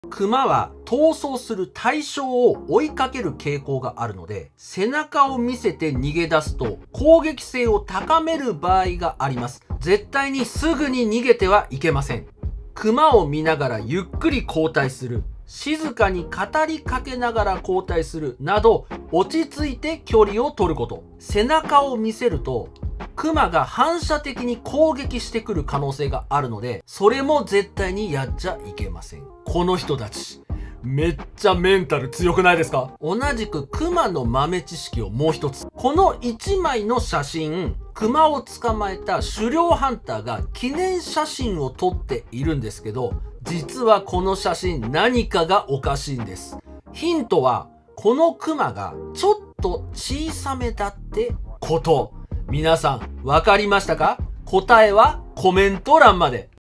熊は逃走する対象を追いかける傾向があるので、背中を見せて逃げ出すと攻撃性を高める場合があります。絶対にすぐに逃げてはいけません。熊を見ながらゆっくり後退する、静かに語りかけながら後退するなど、落ち着いて距離を取ること。背中を見せると熊が反射的に攻撃してくる可能性があるので、それも絶対にやっちゃいけません。この人たちめっちゃメンタル強くないですか？同じく熊の豆知識をもう一つ。この1枚の写真、熊を捕まえた狩猟ハンターが記念写真を撮っているんですけど、実はこの写真何かがおかしいんです。ヒントはこの熊がちょっと小さめだってこと。皆さん分かりましたか？答えはコメント欄まで。